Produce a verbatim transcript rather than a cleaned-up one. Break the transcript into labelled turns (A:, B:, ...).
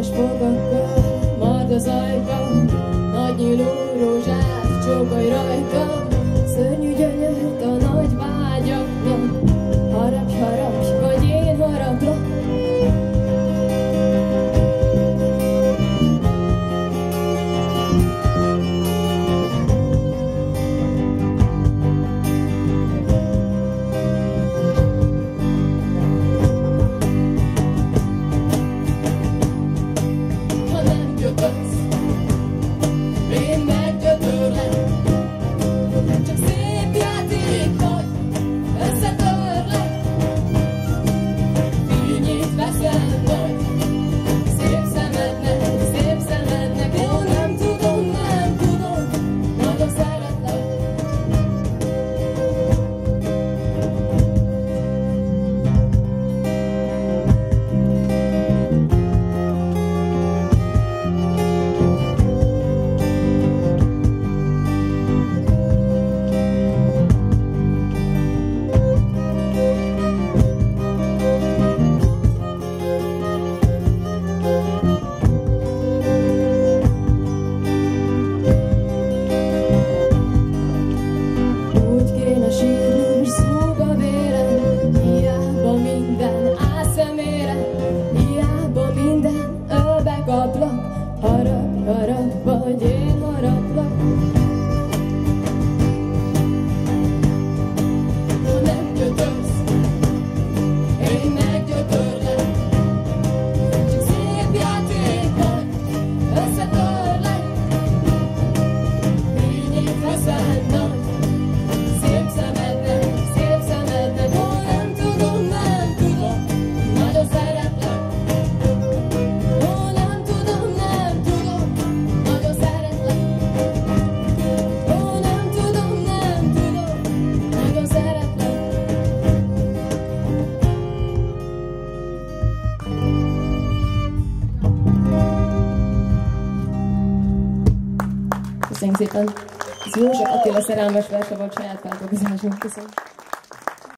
A: és fogakkal, mard az ajkam, nagy nyíló rózsát csókolj rajtam, szörnyű gyönyört a nagy vágyaknak, harapj, harapj, vagy én haraplak. Harap, harap, vagy én haraplak. Ha nem gyötörsz, én meggyötörlek. Csak szép játék vagy, összetörlek. Fényét veszel nagy, szép szemednek, szép szemednek. Ó, nem tudom, nem tudom, nagyon szeretlek. Köszönjük szépen! Ez József Attila szerelmes verse volt saját feldolgozásunkon. Köszönjük!